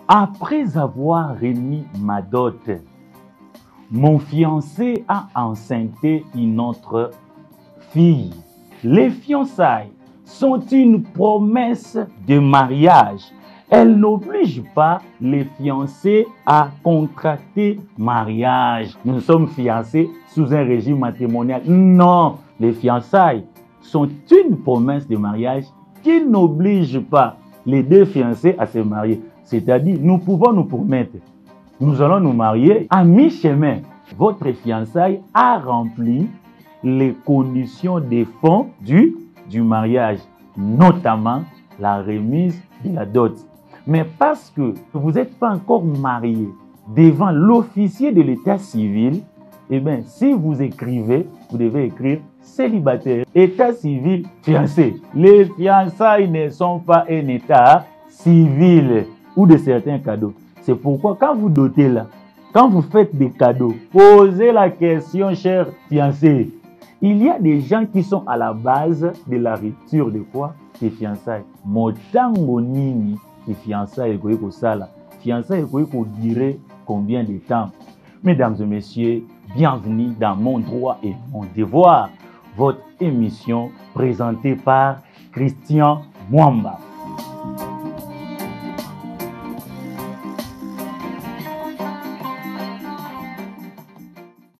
Après avoir remis ma dot, mon fiancé a enceinté une autre fille. Les fiançailles sont une promesse de mariage. Elles n'obligent pas les fiancés à contracter mariage. Nous sommes fiancés sous un régime matrimonial. Non, les fiançailles sont une promesse de mariage qui n'oblige pas les deux fiancés à se marier. C'est-à-dire, nous pouvons nous promettre, nous allons nous marier à mi-chemin. Votre fiançaille a rempli les conditions des fonds du mariage, notamment la remise de la dot. Mais parce que vous n'êtes pas encore marié devant l'officier de l'état civil, eh bien, si vous écrivez, vous devez écrire célibataire, état civil, fiancé. Les fiançailles ne sont pas un état civil ou de certains cadeaux. C'est pourquoi quand vous dotez là, quand vous faites des cadeaux, posez la question, cher fiancé. Il y a des gens qui sont à la base de la rupture de quoi? Des fiançailles. Motango nini qui fiançailles ko sala. Fiançailles ko dirait combien de temps? Mesdames et messieurs, bienvenue dans Mon droit et mon devoir, votre émission présentée par Christian Mwamba.